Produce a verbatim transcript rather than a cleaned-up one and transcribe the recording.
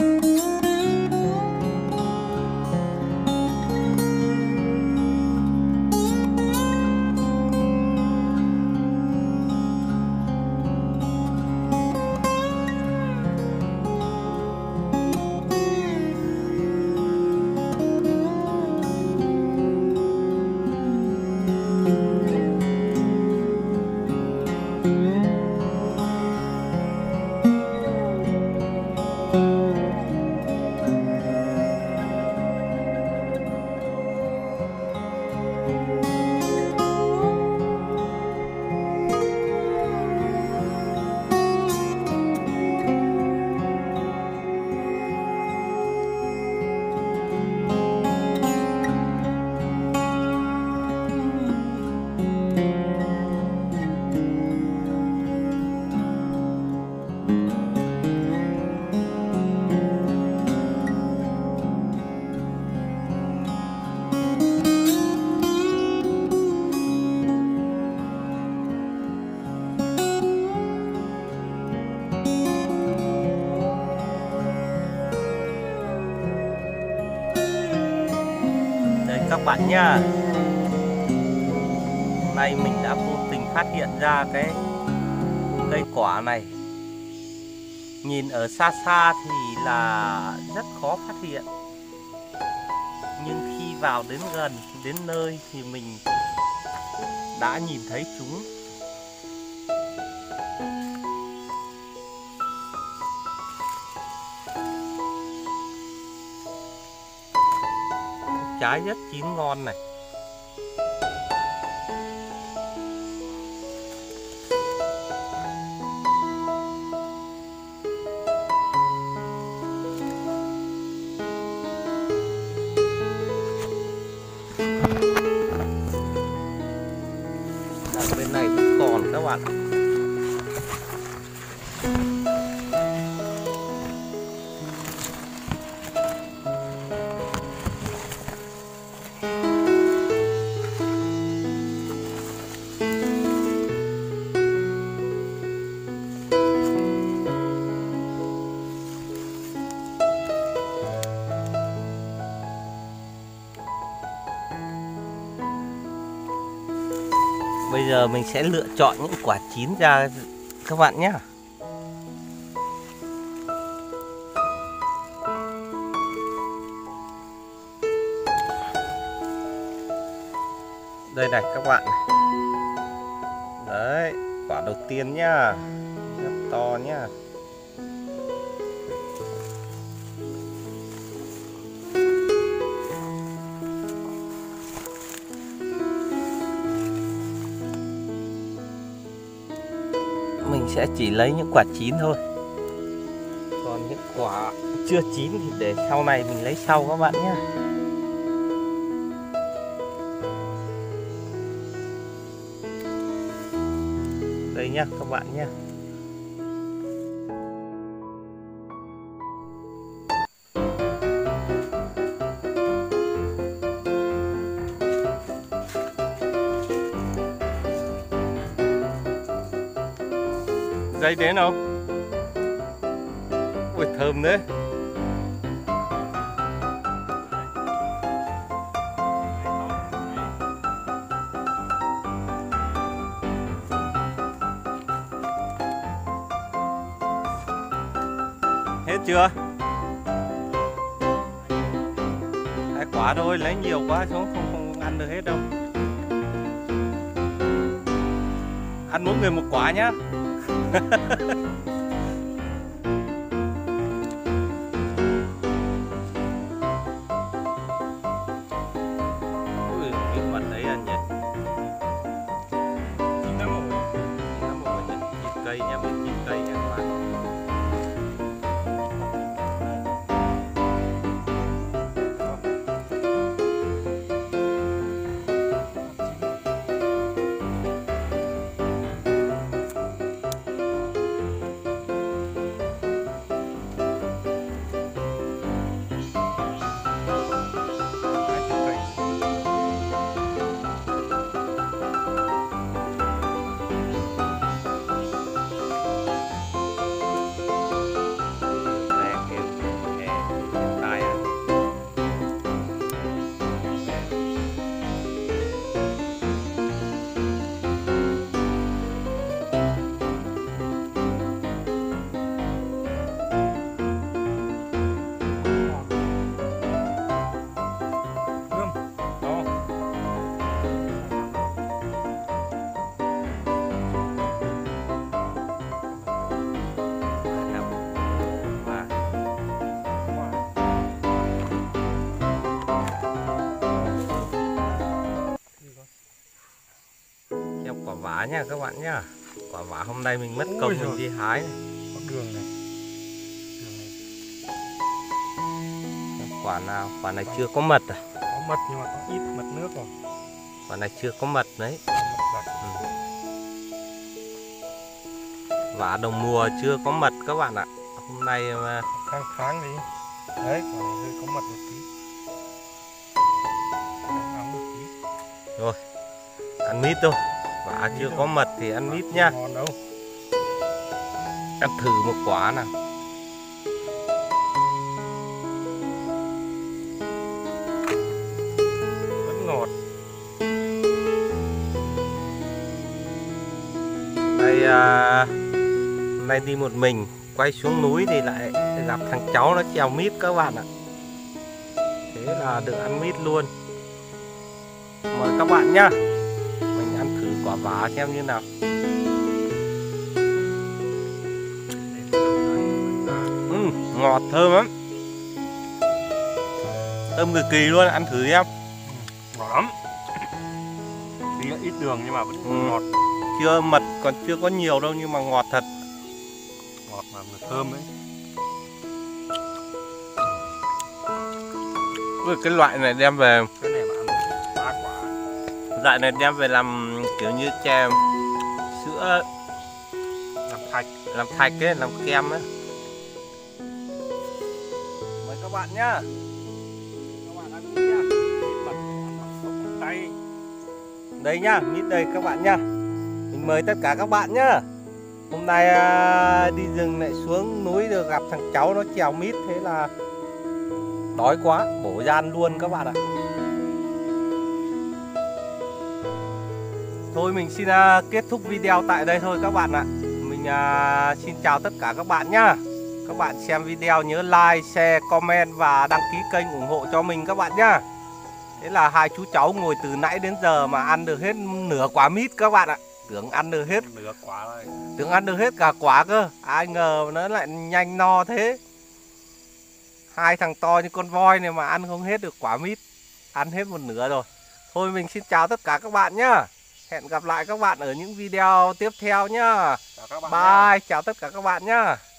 Các bạn nha, nay mình đã vô tình phát hiện ra cái cây quả này. Nhìn ở xa xa thì là rất khó phát hiện, nhưng khi vào đến gần, đến nơi thì mình đã nhìn thấy chúng. Trái rất chín ngon này. Ở bên này vẫn còn các bạn. Bây giờ mình sẽ lựa chọn những quả chín ra các bạn nhé. Đây này các bạn. Đấy, quả đầu tiên nhá. Rất to nhá. Mình sẽ chỉ lấy những quả chín thôi. Còn những quả chưa chín thì để sau này mình lấy sau các bạn nhé. Đây nhá các bạn nhé. Dây đến không? Ui thơm đấy. Hết chưa? Hai quả thôi, lấy nhiều quá xuống không, không ăn được hết đâu. Ăn mỗi người một quả nhá. Ui, cái mặt đấy ăn nhỉ. Chín lắm rồi. Chín lắm rồi nhỉ. Thịt cây nha, mình thịt cây nha các bạn. vả nha các bạn nhá. Quả vả hôm nay mình mất Ôi công giời. mình đi hái này. Có đường này. Đường này Quả nào? Quả này chưa có mật à? có mật nhưng mà có ít mật nước rồi. Quả này chưa có mật đấy. Mật gặt. Ừ. Vả đầu mùa chưa có mật các bạn ạ. Hôm nay mà Kháng kháng đi. Đấy, quả này hơi có mật một tí. Nóng nóng một tí. rồi ăn mít thôi. Vả chưa có mật thì ăn mít nha. Không ngon đâu. Ăn thử một quả nào. Vẫn ngọt. Đây à, nay đi một mình quay xuống núi thì lại gặp thằng cháu nó trèo mít các bạn ạ. Thế là được ăn mít luôn. Mời các bạn nhá. Mình ăn thử quả vả xem như nào. Ừ, ngọt thơm lắm. Thơm cực kỳ luôn, ăn thử em. Ngọt lắm. Tí là ít đường nhưng mà vẫn Ừ. ngọt. Chưa mật còn chưa có nhiều đâu nhưng mà ngọt thật. Ngọt mà vừa thơm ấy. Ui, cái loại này đem về Cái này mà ăn ba quả. loại này đem về làm kiểu như chè sữa, Làm thạch. làm thạch ấy, làm kem ấy. Mời các bạn nhá. Các bạn ăn mít nhá. Mít mật ăn bằng sốc tay. Đây nhá, mít đây các bạn nhá. Mình mời tất cả các bạn nhá. Hôm nay à, đi rừng lại xuống núi được gặp thằng cháu nó trèo mít, thế là đói quá, bổ gian luôn các bạn ạ. Thôi mình xin à, kết thúc video tại đây thôi các bạn ạ. Mình à, xin chào tất cả các bạn nhá. Các bạn xem video nhớ like, share, comment và đăng ký kênh ủng hộ cho mình các bạn nhá. Thế là hai chú cháu ngồi từ nãy đến giờ mà ăn được hết nửa quả mít các bạn ạ. Tưởng ăn được hết, Nửa quả thôi. tưởng ăn được hết cả quả cơ. Ai ngờ nó lại nhanh no thế. Hai thằng to như con voi này mà ăn không hết được quả mít. Ăn hết một nửa rồi. Thôi mình xin chào tất cả các bạn nhá. Hẹn gặp lại các bạn ở những video tiếp theo nhá. Chào các bạn nhé. Bye, chào tất cả các bạn nhá.